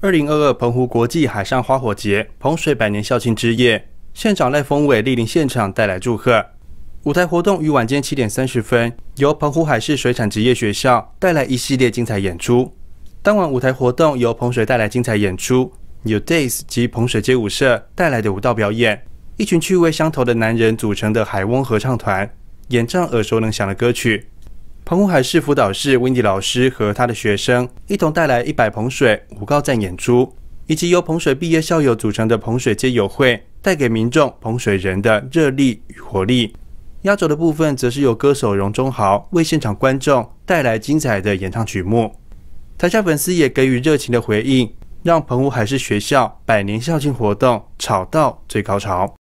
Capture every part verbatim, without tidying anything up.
二零二二澎湖国际海上花火节澎水百年校庆之夜，县长赖峰伟莅临现场带来祝贺。舞台活动于晚间七点三十分，由澎湖海事水产职业学校带来一系列精彩演出。当晚舞台活动由澎水带来精彩演出 ，New Days 及澎水街舞社带来的舞蹈表演，一群趣味相投的男人组成的海翁合唱团演唱耳熟能详的歌曲。澎湖海事辅导室 Wendy 老师和他的学生一同带来一百澎水舞告战演出，以及由澎水毕业校友组成的澎水街友会带给民众澎水人的热力与活力。压轴的部分则是由歌手荣中豪为现场观众带来精彩的演唱曲目。台下粉丝也给予热情的回应，让澎湖海事学校百年校庆活动炒到最高潮。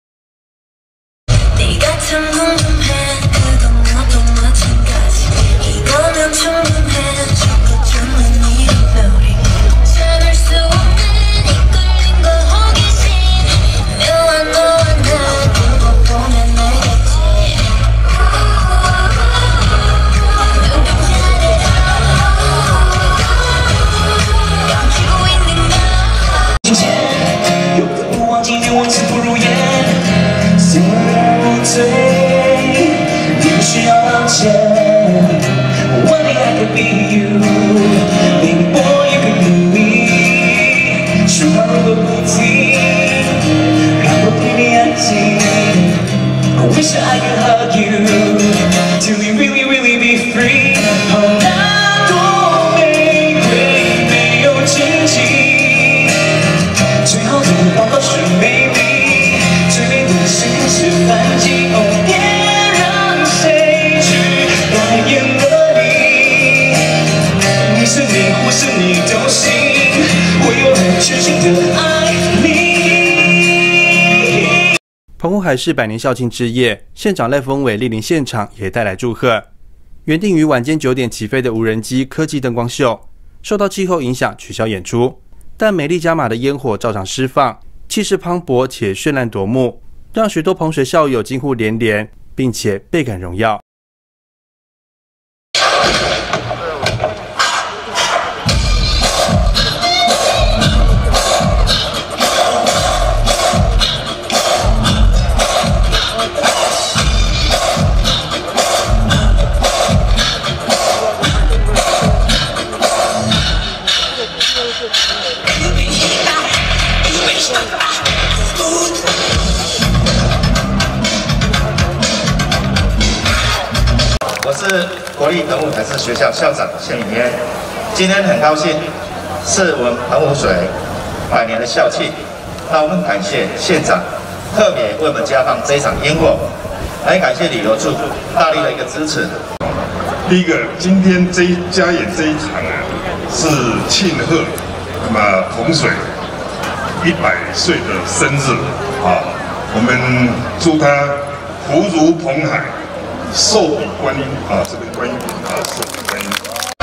澎湖海事百年校庆之夜，县长赖峰伟莅临现场也带来祝贺。原定于晚间九点起飞的无人机科技灯光秀，受到气候影响取消演出，但美丽加码的烟火照常释放，气势磅礴且绚烂夺目，让许多澎水校友惊呼连连，并且倍感荣耀。 我是国立澎湖海事学校校长谢敏渊，今天很高兴是我们澎湖水百年的校庆，那我们感谢县长特别为我们加放这一场烟火，来感谢旅游处大力的一个支持。 第一个，今天这一加演这一场啊，是庆贺那么澎水一百岁的生日啊，我们祝他福如澎海。寿比观音啊，这个观音啊，寿比观音。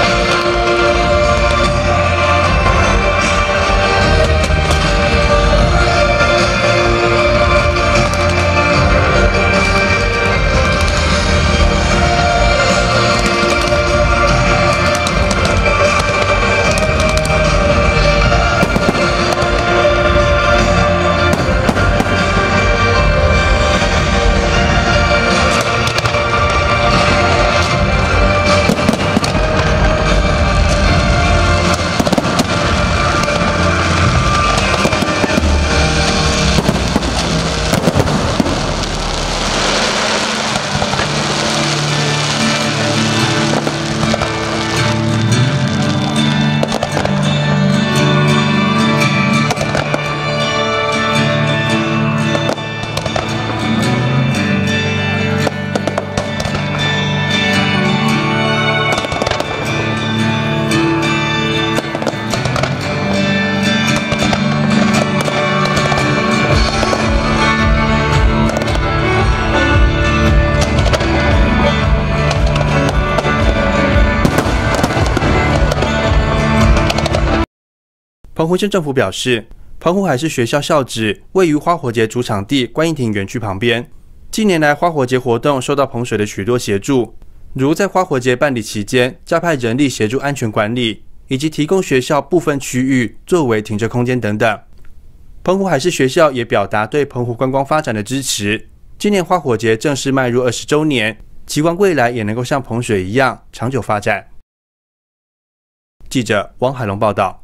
澎湖县政府表示，澎湖海事学校校址位于花火节主场地观音亭园区旁边。近年来，花火节活动受到澎水的许多协助，如在花火节办理期间加派人力协助安全管理， 以及提供学校部分区域作为停车空间等等。澎湖海事学校也表达对澎湖观光发展的支持。今年花火节正式迈入二十周年，期望未来也能够像澎水一样长久发展。记者汪海龙报道。